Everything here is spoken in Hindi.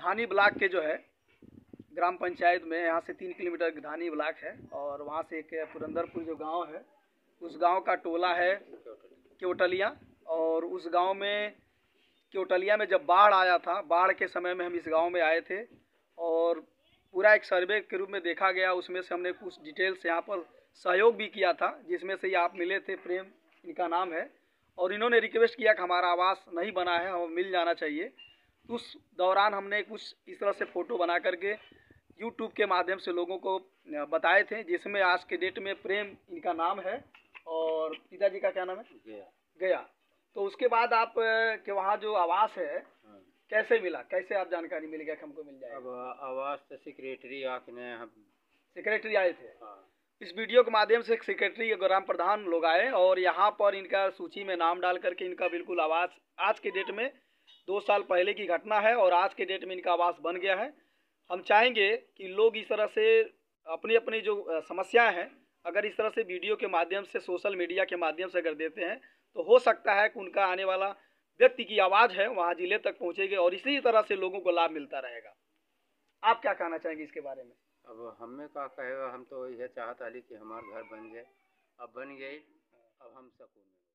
धानी ब्लॉक के जो है ग्राम पंचायत में, यहाँ से 3 किलोमीटर धानी ब्लॉक है और वहाँ से एक पुरंदरपुर जो गांव है, उस गांव का टोला है केवटलिया। और उस गांव में केवटलिया में जब बाढ़ आया था, बाढ़ के समय में हम इस गांव में आए थे और पूरा एक सर्वे के रूप में देखा गया। उसमें से हमने कुछ डिटेल्स यहाँ पर सहयोग भी किया था, जिसमें से आप मिले थे, प्रेम इनका नाम है। और इन्होंने रिक्वेस्ट किया कि हमारा आवास नहीं बना है, हमें मिल जाना चाहिए। तो उस दौरान हमने कुछ इस तरह से फ़ोटो बना करके यूट्यूब के माध्यम से लोगों को बताए थे, जिसमें आज के डेट में प्रेम इनका नाम है और पिताजी का क्या नाम है, गया। तो उसके बाद आप के वहाँ जो आवास है कैसे मिला, कैसे आप जानकारी मिल गया कि हमको मिल जाएगा? अब आवास तो सेक्रेटरी आके हम सेक्रेटरी आए थे। इस वीडियो के माध्यम से सेक्रेटरी ग्राम प्रधान लोग आए और यहाँ पर इनका सूची में नाम डाल करके इनका बिल्कुल आवास, आज के डेट में 2 साल पहले की घटना है और आज के डेट में इनका आवास बन गया है। हम चाहेंगे कि लोग इस तरह से अपनी अपनी जो समस्याएं हैं, अगर इस तरह से वीडियो के माध्यम से, सोशल मीडिया के माध्यम से अगर देते हैं तो हो सकता है कि उनका आने वाला व्यक्ति की आवाज़ है वहाँ जिले तक पहुँचेगी और इसी तरह से लोगों को लाभ मिलता रहेगा। आप क्या कहना चाहेंगे इसके बारे में? अब हमें क्या कहेगा, हम तो यह चाहता कि हमारा घर बन जाए। अब बन गई, अब हम सकून।